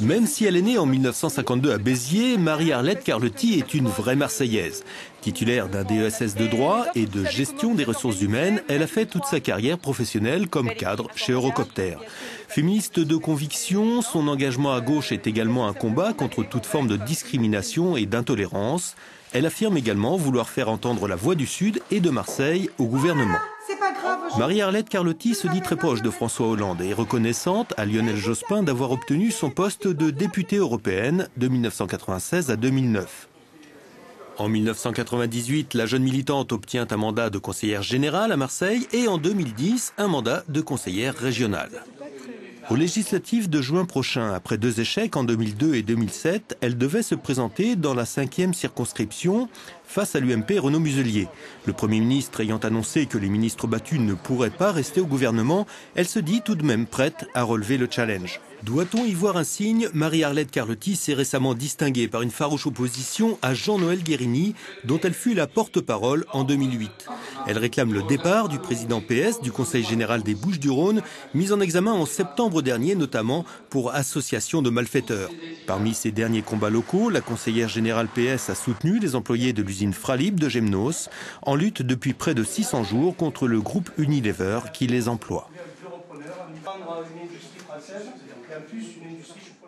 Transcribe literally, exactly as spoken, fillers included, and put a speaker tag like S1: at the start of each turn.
S1: Même si elle est née en mille neuf cent cinquante-deux à Béziers, Marie-Arlette Carletti est une vraie Marseillaise. Titulaire d'un D E S S de droit et de gestion des ressources humaines, elle a fait toute sa carrière professionnelle comme cadre chez Eurocopter. Féministe de conviction, son engagement à gauche est également un combat contre toute forme de discrimination et d'intolérance. Elle affirme également vouloir faire entendre la voix du Sud et de Marseille au gouvernement. Marie-Arlette Carletti se dit très proche de François Hollande et reconnaissante à Lionel Jospin d'avoir obtenu son poste de députée européenne de mille neuf cent quatre-vingt-seize à deux mille neuf. En mille neuf cent quatre-vingt-dix-huit, la jeune militante obtient un mandat de conseillère générale à Marseille et en deux mille dix, un mandat de conseillère régionale. Aux législatives de juin prochain, après deux échecs en deux mille deux et deux mille sept, elle devait se présenter dans la cinquième circonscription face à l'U M P Renaud Muselier. Le Premier ministre ayant annoncé que les ministres battus ne pourraient pas rester au gouvernement, elle se dit tout de même prête à relever le challenge. Doit-on y voir un signe? Marie-Arlette Carletti s'est récemment distinguée par une farouche opposition à Jean-Noël Guérini, dont elle fut la porte-parole en deux mille huit. Elle réclame le départ du président P S du Conseil général des Bouches-du-Rhône, mis en examen en septembre dernier, notamment pour association de malfaiteurs. Parmi ses derniers combats locaux, la conseillère générale P S a soutenu les employés de l'usine Fralib de Gemnos, en lutte depuis près de six cents jours contre le groupe Unilever qui les emploie.
S2: Une industrie française, et en plus une industrie